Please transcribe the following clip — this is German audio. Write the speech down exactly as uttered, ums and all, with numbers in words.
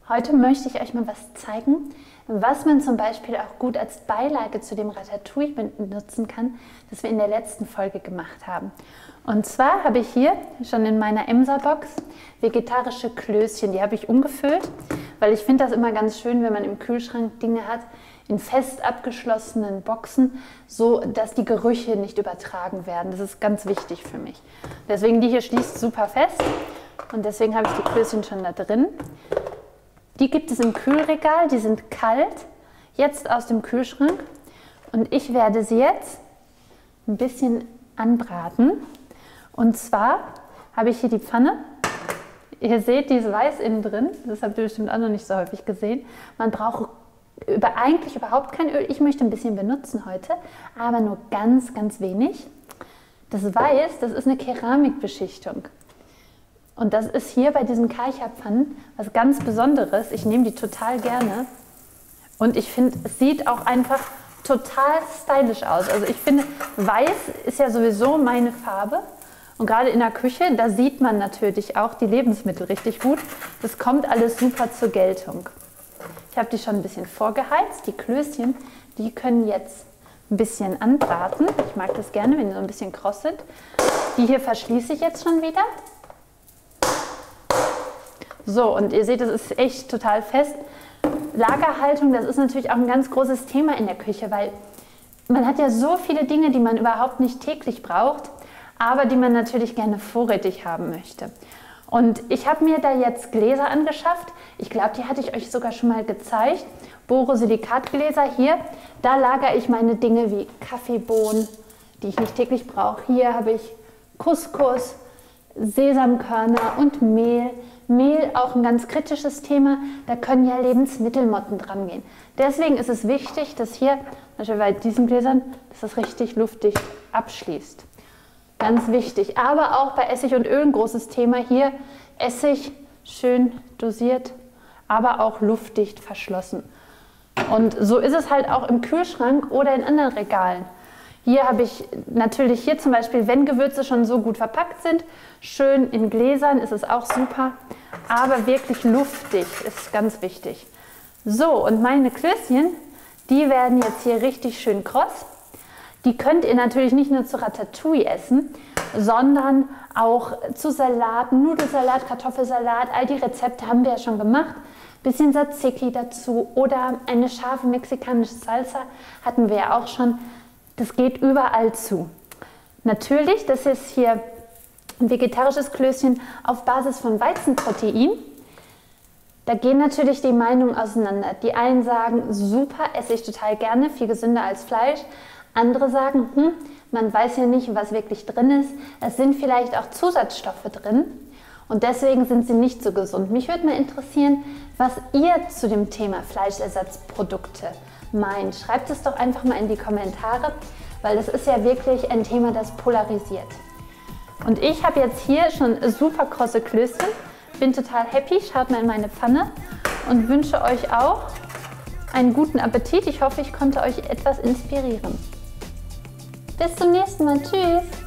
Heute möchte ich euch mal was zeigen, was man zum Beispiel auch gut als Beilage zu dem Ratatouille benutzen kann, das wir in der letzten Folge gemacht haben. Und zwar habe ich hier schon in meiner Emser-Box vegetarische Klößchen, die habe ich umgefüllt, weil ich finde das immer ganz schön, wenn man im Kühlschrank Dinge hat, in fest abgeschlossenen Boxen, so dass die Gerüche nicht übertragen werden. Das ist ganz wichtig für mich. Deswegen, die hier schließt super fest und deswegen habe ich die Klößchen schon da drin. Die gibt es im Kühlregal, die sind kalt, jetzt aus dem Kühlschrank und ich werde sie jetzt ein bisschen anbraten. Und zwar habe ich hier die Pfanne, ihr seht, die ist weiß innen drin, das habt ihr bestimmt auch noch nicht so häufig gesehen. Man braucht über, eigentlich überhaupt kein Öl, ich möchte ein bisschen benutzen heute, aber nur ganz, ganz wenig. Das Weiß, das ist eine Keramikbeschichtung. Und das ist hier bei diesen Kaicherpfannen was ganz Besonderes. Ich nehme die total gerne und ich finde, es sieht auch einfach total stylisch aus. Also ich finde, Weiß ist ja sowieso meine Farbe und gerade in der Küche, da sieht man natürlich auch die Lebensmittel richtig gut. Das kommt alles super zur Geltung. Ich habe die schon ein bisschen vorgeheizt. Die Klößchen, die können jetzt ein bisschen anbraten. Ich mag das gerne, wenn die so ein bisschen kross sind. Die hier verschließe ich jetzt schon wieder. So, und ihr seht, das ist echt total fest. Lagerhaltung, das ist natürlich auch ein ganz großes Thema in der Küche, weil man hat ja so viele Dinge, die man überhaupt nicht täglich braucht, aber die man natürlich gerne vorrätig haben möchte. Und ich habe mir da jetzt Gläser angeschafft. Ich glaube, die hatte ich euch sogar schon mal gezeigt. Borosilikatgläser hier. Da lagere ich meine Dinge wie Kaffeebohnen, die ich nicht täglich brauche. Hier habe ich Couscous, Sesamkörner und Mehl. Mehl auch ein ganz kritisches Thema, da können ja Lebensmittelmotten dran gehen. Deswegen ist es wichtig, dass hier, zum Beispiel bei diesen Gläsern, dass das richtig luftdicht abschließt. Ganz wichtig. Aber auch bei Essig und Öl ein großes Thema. Hier Essig schön dosiert, aber auch luftdicht verschlossen. Und so ist es halt auch im Kühlschrank oder in anderen Regalen. Hier habe ich natürlich hier zum Beispiel, wenn Gewürze schon so gut verpackt sind, schön in Gläsern ist es auch super, aber wirklich luftig ist ganz wichtig. So, und meine Klößchen, die werden jetzt hier richtig schön kross. Die könnt ihr natürlich nicht nur zu Ratatouille essen, sondern auch zu Salaten, Nudelsalat, Kartoffelsalat, all die Rezepte haben wir ja schon gemacht. Bisschen Tzatziki dazu oder eine scharfe mexikanische Salsa hatten wir ja auch schon. Das geht überall zu. Natürlich, das ist hier ein vegetarisches Klößchen auf Basis von Weizenprotein. Da gehen natürlich die Meinungen auseinander. Die einen sagen, super, esse ich total gerne, viel gesünder als Fleisch. Andere sagen, hm, man weiß ja nicht, was wirklich drin ist. Es sind vielleicht auch Zusatzstoffe drin und deswegen sind sie nicht so gesund. Mich würde mal interessieren, was ihr zu dem Thema Fleischersatzprodukte meint. Schreibt es doch einfach mal in die Kommentare, weil das ist ja wirklich ein Thema, das polarisiert. Und ich habe jetzt hier schon super krosse Klößchen, bin total happy, schaut mal in meine Pfanne und wünsche euch auch einen guten Appetit. Ich hoffe, ich konnte euch etwas inspirieren. Bis zum nächsten Mal. Tschüss!